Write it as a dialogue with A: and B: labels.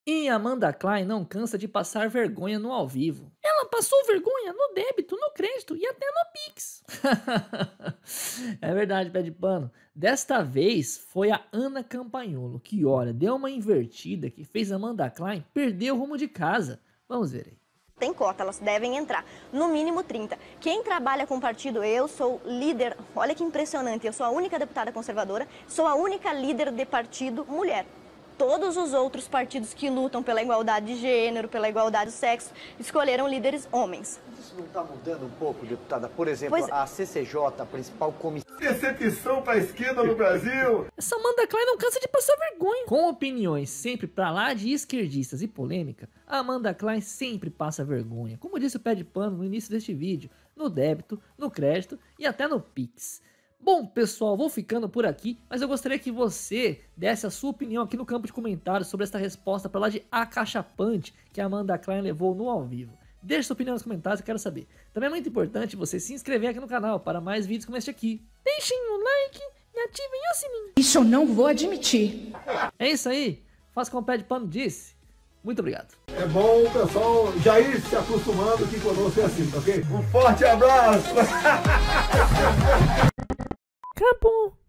A: E Amanda Klein não cansa de passar vergonha no ao vivo. Ela passou vergonha no débito, no crédito e até no Pix. É verdade, pé de pano. Desta vez foi a Ana Campagnolo, que olha, deu uma invertida que fez Amanda Klein perder o rumo de casa. Vamos ver aí.
B: Tem cota, elas devem entrar, no mínimo 30. Quem trabalha com partido, eu sou líder, olha que impressionante, eu sou a única deputada conservadora, sou a única líder de partido mulher. Todos os outros partidos que lutam pela igualdade de gênero, pela igualdade do sexo, escolheram líderes homens.
C: Isso não está mudando um pouco, deputada? Por exemplo, a CCJ, a principal comissão...
D: Decepção para a esquerda no Brasil!
A: Essa Amanda Klein não cansa de passar vergonha. Com opiniões sempre pra lá de esquerdistas e polêmica, a Amanda Klein sempre passa vergonha. Como disse o pé de pano no início deste vídeo, no débito, no crédito e até no Pix. Bom, pessoal, vou ficando por aqui, mas eu gostaria que você desse a sua opinião aqui no campo de comentários sobre essa resposta para lá de acachapante que a Amanda Klein levou no ao vivo. Deixe sua opinião nos comentários, eu quero saber. Também é muito importante você se inscrever aqui no canal para mais vídeos como este aqui. Deixem o like e ativem o sininho.
E: Isso eu não vou admitir.
A: É isso aí, faça como o pé de pano disse. Muito obrigado.
D: É bom o pessoal já ir se acostumando que conosco é assim, tá ok? Um forte abraço!
A: Acabou.